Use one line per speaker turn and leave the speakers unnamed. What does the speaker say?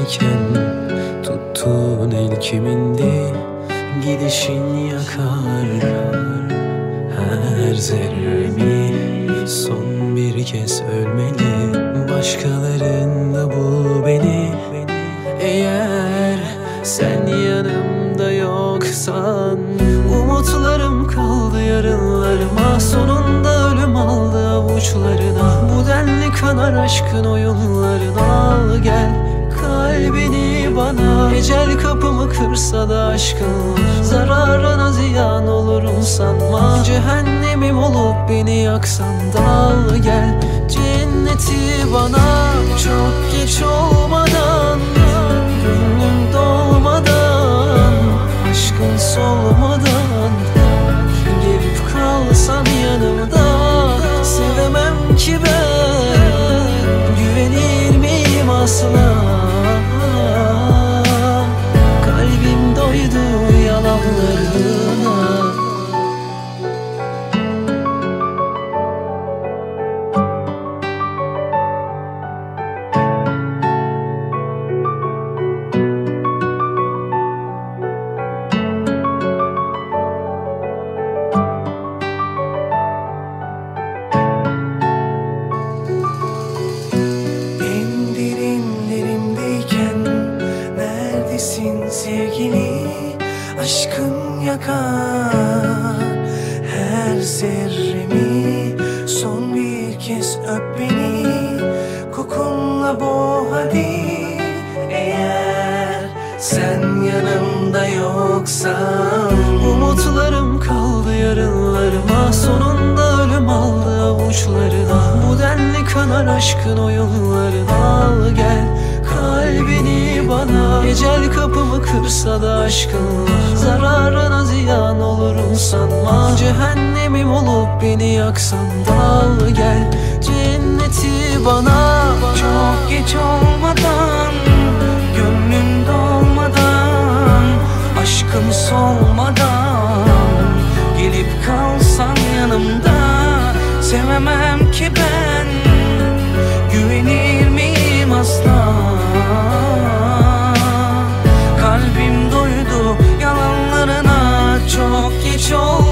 yanımdayken tuttuğun el kimindi? Gidişin yakar her zerremi. Son bir kez ölmeli başkalarında bu beni. Eğer sen yanımda yoksan umutlarım kaldı yarınlarıma. Sonunda ölüm aldı avuçlarına. Bu denli kanar aşkın oyunlarına. Al gel kalbini bana. Ecel kapımı kırsa da aşkın zararına ziyan olurum sanma. Cehennemim olup beni yaksan da al gel cenneti bana. Çok geç olmadan, gönlüm dolmadan, aşkın solmadan gelip kalsan yanımda. Sevemem ki ben, güvenir miyim asla? Kalbim doydu yalanlarına.
Sevgili aşkın yakar her zerremi. Son bir kez öp beni, kokunla boğ hadi. Eğer sen yanımda yoksan
umutlarım kaldı yarınlarıma. Sonunda ölüm aldı avuçlarına. Bu denli kanar aşkın oyunlarına. Al gel kalbini bana. Ecel kapımı kırsa da aşkın zararına ziyan olurum sanma. Cehennemim olup beni yaksan da al gel cenneti bana.
Çok geç olmadan, gönlüm dolmadan, aşkım solmadan gelip kalsan yanımda. Sevemem ki ben, güvenir miyim asla? Kalbim doydu yalanlarına. Çok geç oldu